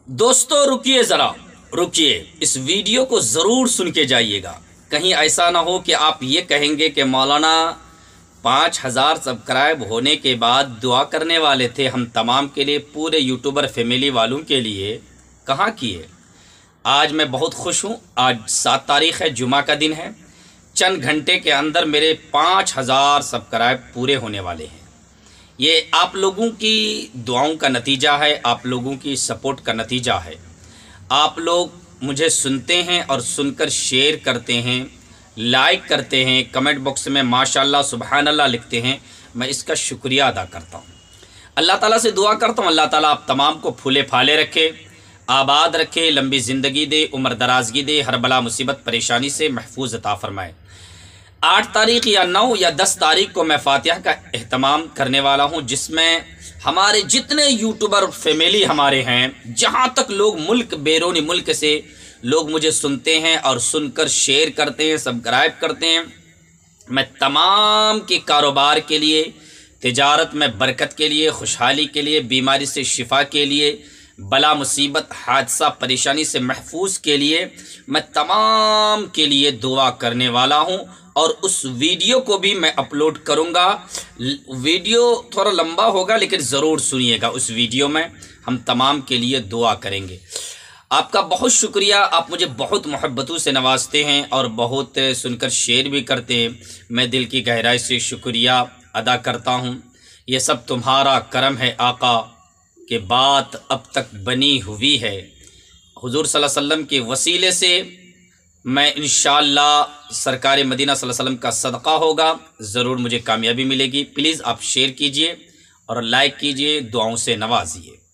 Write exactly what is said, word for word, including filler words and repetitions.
दोस्तों रुकिए ज़रा, रुकिए, इस वीडियो को ज़रूर सुन के जाइएगा। कहीं ऐसा ना हो कि आप ये कहेंगे कि मौलाना पाँच हज़ार सब्सक्राइब होने के बाद दुआ करने वाले थे हम तमाम के लिए, पूरे यूट्यूबर फैमिली वालों के लिए, कहाँ किए। आज मैं बहुत खुश हूँ। आज सात तारीख़ है, जुमा का दिन है। चंद घंटे के अंदर मेरे पाँच हज़ार सब्सक्राइब पूरे होने वाले हैं। ये आप लोगों की दुआओं का नतीजा है, आप लोगों की सपोर्ट का नतीजा है। आप लोग मुझे सुनते हैं और सुनकर शेयर करते हैं, लाइक करते हैं, कमेंट बॉक्स में माशाल्लाह सुबहान अल्लाह लिखते हैं। मैं इसका शुक्रिया अदा करता हूँ। अल्लाह ताला से दुआ करता हूँ, अल्लाह ताला आप तमाम को फूले फाले रखे, आबाद रखे, लंबी ज़िंदगी दे, उम्र दराजगी दे, हर बला मुसीबत परेशानी से महफूज अता फरमाए। आठ तारीख़ या नौ या दस तारीख़ को मैं फातिहा का एहतमाम करने वाला हूं, जिसमें हमारे जितने यूट्यूबर फैमिली हमारे हैं, जहां तक लोग मुल्क बैरूनी मुल्क से लोग मुझे सुनते हैं और सुनकर शेयर करते हैं, सब्सक्राइब करते हैं, मैं तमाम के कारोबार के लिए, तिजारत में बरकत के लिए, खुशहाली के लिए, बीमारी से शिफा के लिए, बला मुसीबत हादसा परेशानी से महफूज के लिए मैं तमाम के लिए दुआ करने वाला हूं। और उस वीडियो को भी मैं अपलोड करूंगा। वीडियो थोड़ा लंबा होगा लेकिन ज़रूर सुनिएगा। उस वीडियो में हम तमाम के लिए दुआ करेंगे। आपका बहुत शुक्रिया, आप मुझे बहुत मोहब्बतों से नवाजते हैं और बहुत सुनकर शेयर भी करते हैं। मैं दिल की गहराई से शुक्रिया अदा करता हूँ। ये सब तुम्हारा करम है आका, कि बात अब तक बनी हुई है। हुजूर सल्लल्लाहु अलैहि वसल्लम के वसीले से मैं इंशाअल्लाह सरकार मदीना सल्लल्लाहु अलैहि वसल्लम का सदका होगा, ज़रूर मुझे कामयाबी मिलेगी। प्लीज़ आप शेयर कीजिए और लाइक कीजिए, दुआओं से नवाजिए।